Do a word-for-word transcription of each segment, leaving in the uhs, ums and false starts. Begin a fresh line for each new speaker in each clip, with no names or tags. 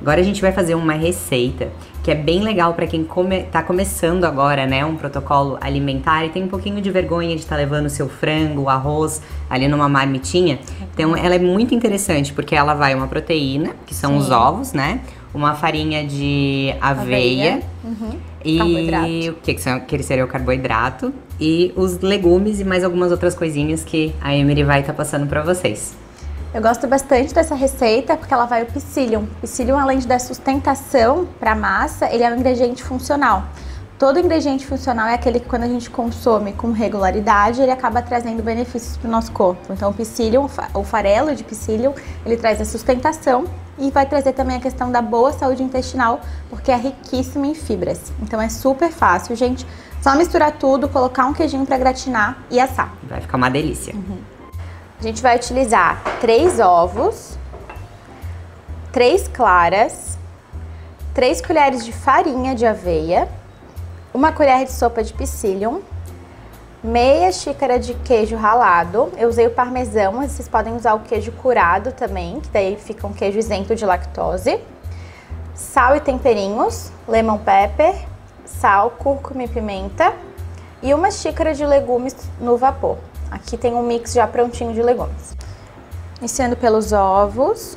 Agora a gente vai fazer uma receita que é bem legal para quem come, tá começando agora, né, um protocolo alimentar e tem um pouquinho de vergonha de estar tá levando o seu frango, o arroz ali numa marmitinha. Então ela é muito interessante porque ela vai uma proteína, que são Sim. os ovos, né, uma farinha de aveia, aveia. Uhum. E o que, que, são, que seria o carboidrato e os legumes e mais algumas outras coisinhas que a Emery vai estar tá passando para vocês.
Eu gosto bastante dessa receita porque ela vai o psyllium. O psyllium, além de dar sustentação para a massa, ele é um ingrediente funcional. Todo ingrediente funcional é aquele que quando a gente consome com regularidade, ele acaba trazendo benefícios para o nosso corpo. Então o psyllium, o farelo de psyllium, ele traz a sustentação e vai trazer também a questão da boa saúde intestinal, porque é riquíssimo em fibras. Então é super fácil, gente. Só misturar tudo, colocar um queijinho para gratinar e assar.
Vai ficar uma delícia.
Uhum. A gente vai utilizar três ovos, três claras, três colheres de farinha de aveia, uma colher de sopa de psyllium, meia xícara de queijo ralado. Eu usei o parmesão, mas vocês podem usar o queijo curado também, que daí fica um queijo isento de lactose. Sal e temperinhos, lemon pepper, sal, cúrcuma e pimenta e uma xícara de legumes no vapor. Aqui tem um mix já prontinho de legumes. Iniciando pelos ovos.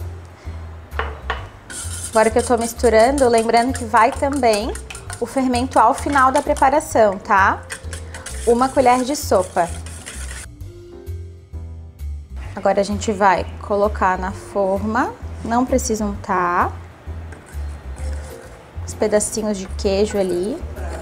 Agora que eu tô misturando, lembrando que vai também o fermento ao final da preparação, tá? Uma colher de sopa. Agora a gente vai colocar na forma, não precisa untar. Os pedacinhos de queijo ali.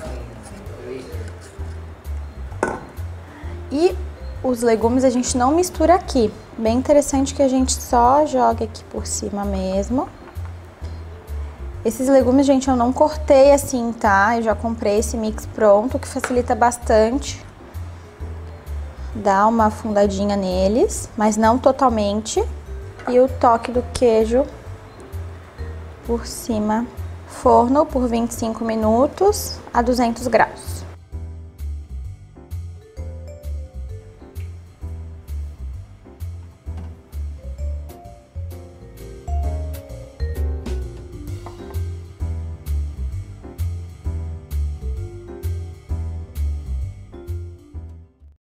E os legumes a gente não mistura aqui. Bem interessante que a gente só joga aqui por cima mesmo. Esses legumes, gente, eu não cortei assim, tá? Eu já comprei esse mix pronto, que facilita bastante. Dá uma afundadinha neles, mas não totalmente. E o toque do queijo por cima. Forno por vinte e cinco minutos a duzentos graus.